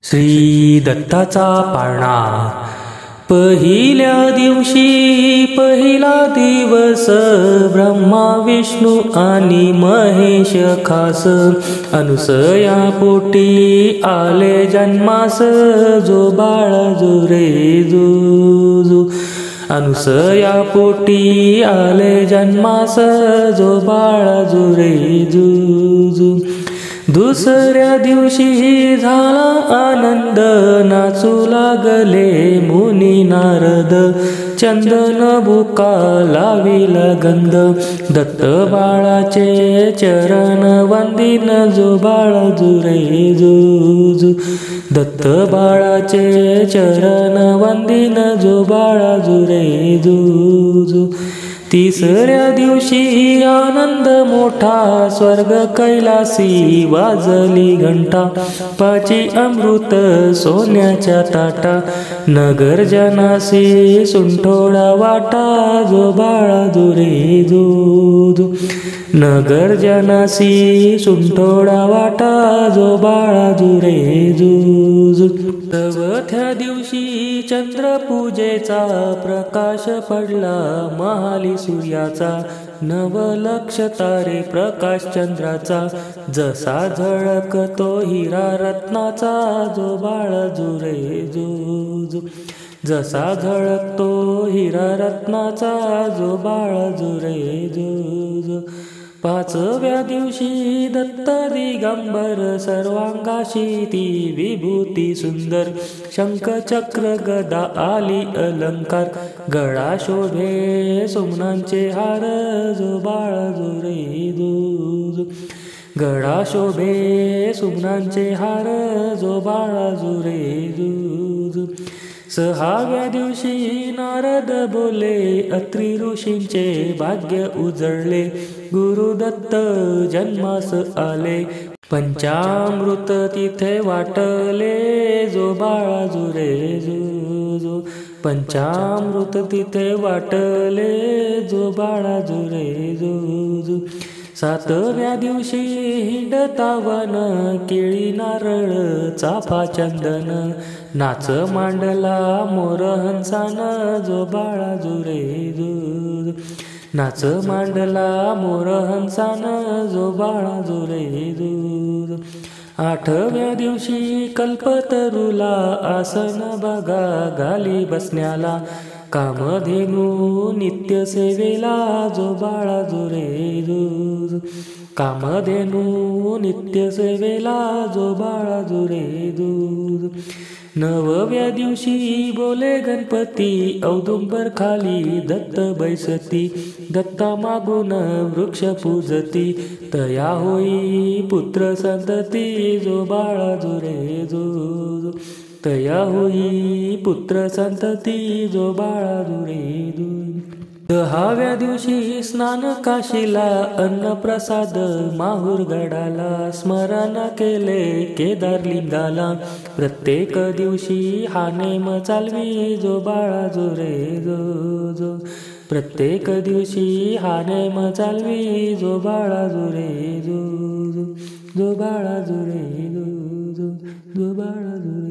श्री दत्ताचा पाळणा। पहिल्या दिवशी पहिला दिवस, ब्रह्मा विष्णू आणि महेश खास, अनुसया पोटी आले जन्मास, जो बाळ जो रे जो अनुसया पोटी आले जन्मास, जो बाळ जो रे जो दुसऱ्या दिवशी झाला आनंद, नाचू लागले मुनी नारद, चंदन बुका लाविला गंध, दत्त बाळाचे चरण वंदिन, जो बाळ जो रे जो दत्त बाळाचे चरण वंदिन, जो बाळ जो रे जो तिसऱ्या दिवशी आनंद मोठा, स्वर्ग कैलासी वाजली घंटा, पाची अमृत सोन्याच्या ताटा, नगर जनासी सुंठोडा वाटा, जो बाळा जो रे जो नगर जनासी सुंठोडा वाटा, जो बाळा जो रे जो चौथ्या दिवशी चंद्र पूजेचा प्रकाश पडला, महाली सूर्याचा, नवलक्ष तारे प्रकाश चंद्राचा, जसा झळकतो हिरा रत्नाचा, जो बाळ जो रे जो जसा झळकतो हिरा रत्नाचा, जो बाळ जो रे जो पाचव्या दिवशी दत्त दिगंबर, सर्वांगाशी ती विभूती सुंदर, शंख चक्र गदा आली अलंकार, गळा शोभे सुमनांचे हार, जो बाळ जो रे जो गळा शोभे सुमनांचे हार, जो बाळ जो रे जो सहाव्या दिवशी नारद बोले, अत्री ऋषींचे भाग्य उजळले, गुरुदत्त जन्मास आले, पंचामृत तिथे वाटले, जो बाळा जो रे जो पंचामृत तिथे वाटले, जो बाळा जो रे जो सातव्या दिवशी हिंडता वन, केळी नारळ चाफा चंदन, नाच मांडला मोर हंसान, जो बाळा जो रे जो नाच मांडला मोर हंसान, जो बाळा जो रे जो आठव्या दिवशी कल्पतरुला आसन बघा, गाली बसण्याला, कामधेनू नित्य सेवेला, जो बाळा जो रे जो कामधेनू नित्य सेवेला, जो बाळा जो रे जो नवव्या दिवशी बोले गणपती, औदुंबर खाली दत्त बैसती, दत्ता मागून वृक्ष पूजती, तया होई पुत्र संतती, जो बाळा जो रे जो तया होई पुत्र संतती, जो बाळा जो रे जो दहाव्या दिवशी स्नान काशीला, अन्न प्रसाद माहूर गडाला, स्मरण केले केदार लिंगाला, प्रत्येक दिवशी हा नेम चालवी, जो बाळा जो रे जो प्रत्येक दिवशी हा नेम चालवी, जो बाळा जो रे जो बाळा जो रे जो बाळा जो